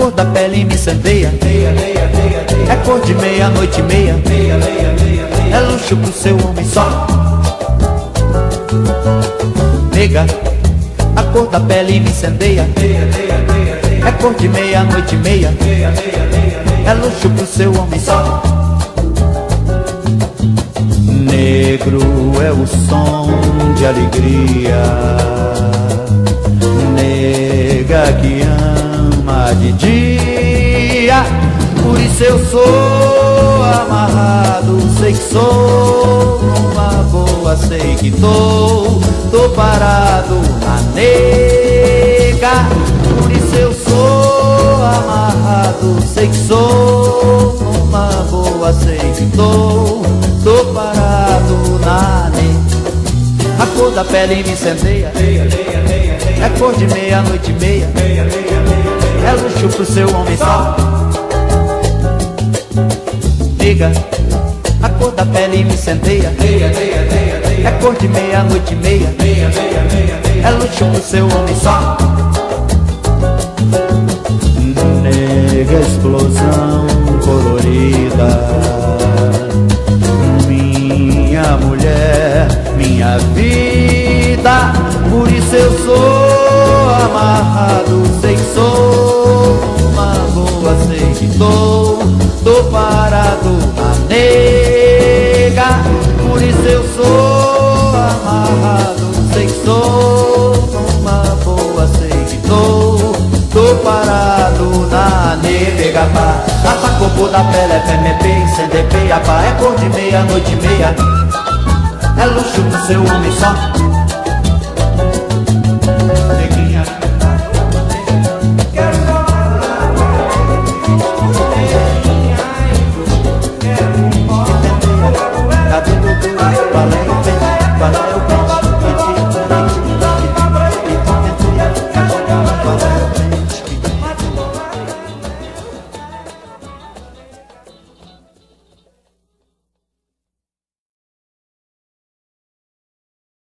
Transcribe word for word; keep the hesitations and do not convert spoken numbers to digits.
cor da pele me incendeia, é cor de meia, noite e meia, é luxo pro seu homem só. Nega, a cor da pele me incendeia, é cor de meia, noite e meia, é luxo pro seu homem só. Negro é o som de alegria, nega que ama de dia, por isso eu sou amarrado, sei que sou uma boa, sei que tô, tô parado na nega, por isso eu sou amarrado, sei que sou uma boa, sei que tô, tô parado na nega. A cor da pele me incendeia, é cor de meia, noite e meia, é luxo pro seu homem só. Nega, a cor da pele me incendeia, é cor de meia, noite e meia, é luxo pro seu homem só. Nega, explosão colorida, minha mulher, minha vida, por isso eu sou amarrado, sei que sou uma boa, sei que tô, tô parado na nega, por isso eu sou amarrado, sei que sou uma boa, sei que tô, tô parado na nega. A cor da pele é P M P, C D P, é cor de meia, noite e meia, é luxo pro seu homem só.